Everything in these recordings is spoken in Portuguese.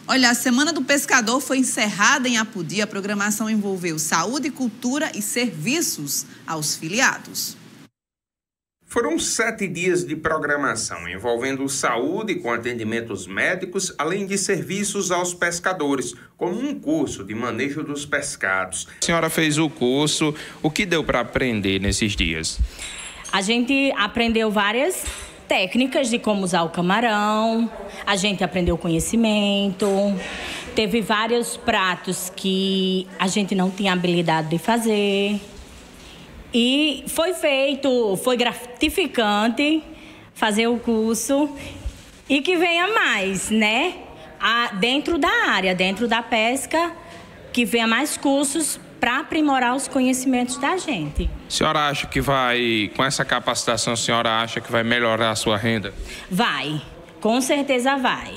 Olha, a Semana do Pescador foi encerrada em Apodi. A programação envolveu saúde, cultura e serviços aos filiados. Foram 7 dias de programação, envolvendo saúde com atendimentos médicos, além de serviços aos pescadores, como um curso de manejo dos pescados. A senhora fez o curso, o que deu para aprender nesses dias? A gente aprendeu várias técnicas de como usar o camarão, a gente aprendeu conhecimento, teve vários pratos que a gente não tinha habilidade de fazer. E foi gratificante fazer o curso e que venha mais, né? Dentro da área, dentro da pesca, que venha mais cursos para aprimorar os conhecimentos da gente. A senhora acha que com essa capacitação, a senhora acha que vai melhorar a sua renda? Vai, com certeza vai.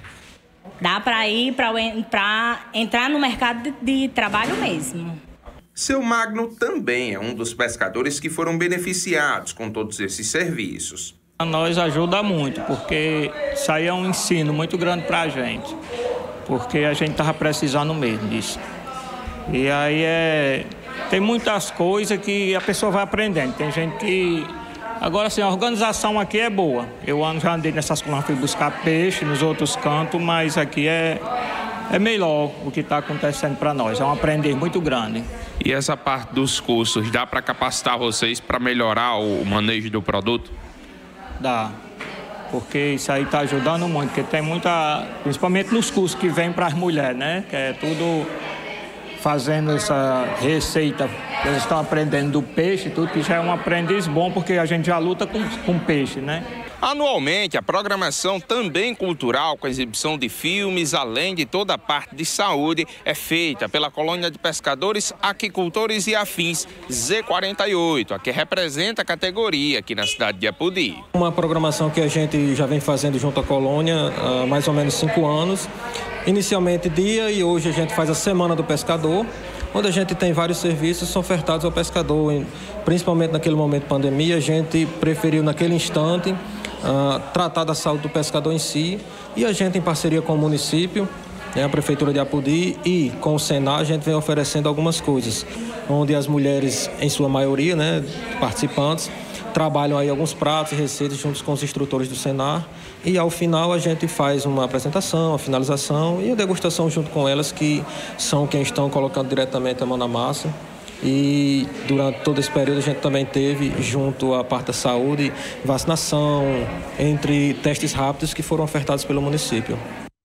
Dá para ir para entrar no mercado de trabalho mesmo. Seu Magno também é um dos pescadores que foram beneficiados com todos esses serviços. A nós ajuda muito, porque isso aí é um ensino muito grande para a gente, porque a gente estava precisando mesmo disso. E aí tem muitas coisas que a pessoa vai aprendendo. Tem gente que... Agora, assim, a organização aqui é boa. Eu já andei nessas colônias, fui buscar peixe nos outros cantos, mas aqui é melhor o que está acontecendo para nós. É um aprender muito grande. E essa parte dos cursos, dá para capacitar vocês para melhorar o manejo do produto? Dá, porque isso aí está ajudando muito, porque tem muita, principalmente nos cursos que vêm para as mulheres, né? Que é tudo fazendo essa receita, eles estão aprendendo do peixe, tudo que já é um aprendiz bom, porque a gente já luta com peixe, né? Anualmente, a programação também cultural, com exibição de filmes, além de toda a parte de saúde, é feita pela Colônia de Pescadores, Aquicultores e Afins, Z48, a que representa a categoria aqui na cidade de Apodi. Uma programação que a gente já vem fazendo junto à Colônia há mais ou menos 5 anos. Inicialmente dia e hoje a gente faz a Semana do Pescador, onde a gente tem vários serviços ofertados ao pescador. Principalmente naquele momento de pandemia, a gente preferiu naquele instante tratar da saúde do pescador em si, e a gente, em parceria com o município, a Prefeitura de Apodi e com o Senar, a gente vem oferecendo algumas coisas, onde as mulheres, em sua maioria, né, participantes, trabalham aí alguns pratos e receitas juntos com os instrutores do Senar, e ao final a gente faz uma apresentação, a finalização e a degustação junto com elas, que são quem estão colocando diretamente a mão na massa. E durante todo esse período a gente também teve, junto à parte da saúde, vacinação, entre testes rápidos que foram ofertados pelo município.